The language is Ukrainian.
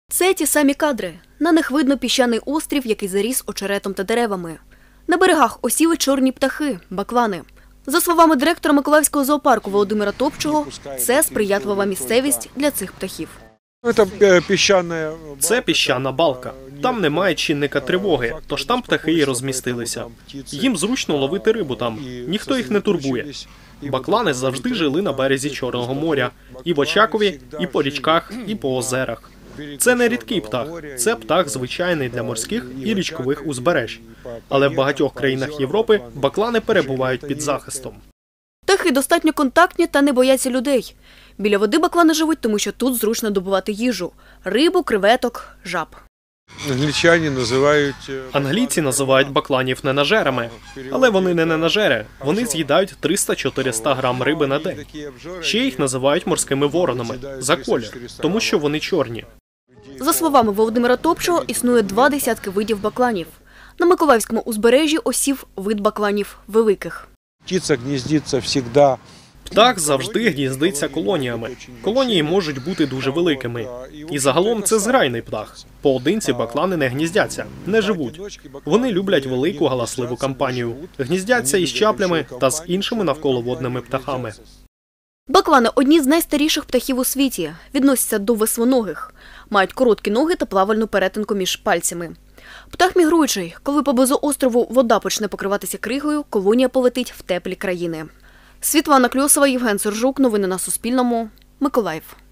Це ті самі кадри. На них видно піщаний острів, який заріс очеретом та деревами. На берегах осіли чорні птахи – баклани. За словами директора Миколаївського зоопарку Володимира Топчого, це сприятлива місцевість для цих птахів. Це піщана балка. Там немає чинника тривоги, тож там птахи і розмістилися. Їм зручно ловити рибу там, ніхто їх не турбує. Баклани завжди жили на березі Чорного моря. І в Очакові, і по річках, і по озерах. Це не рідкий птах. Це птах звичайний для морських і річкових узбереж. Але в багатьох країнах Європи баклани перебувають під захистом. Птахи достатньо контактні та не бояться людей. Біля води баклани живуть, тому що тут зручно добувати їжу – рибу, креветок, жаб. Англійці називають бакланів ненажерами. Але вони не ненажери. Вони з'їдають 300-400 грам риби на день. Ще їх називають морськими воронами – за колір, тому що вони чорні. За словами Володимира Топчого, існує 2 десятки видів бакланів. На Миколаївському узбережжі осів вид бакланів великих. Птах завжди гніздиться колоніями. Колонії можуть бути дуже великими. І загалом це зграйний птах. Поодинці баклани не гніздяться, не живуть. Вони люблять велику галасливу компанію. Гніздяться із чаплями та з іншими навколоводними птахами. Баклани – одні з найстаріших птахів у світі. Відносяться до веслоногих. Мають короткі ноги та плавальну перетинку між пальцями. Птах мігруючий. Коли поблизу острову вода почне покриватися кригою, колонія полетить в теплі країни. Світлана Кльосова, Євген Сержук. Новини на Суспільному. Миколаїв.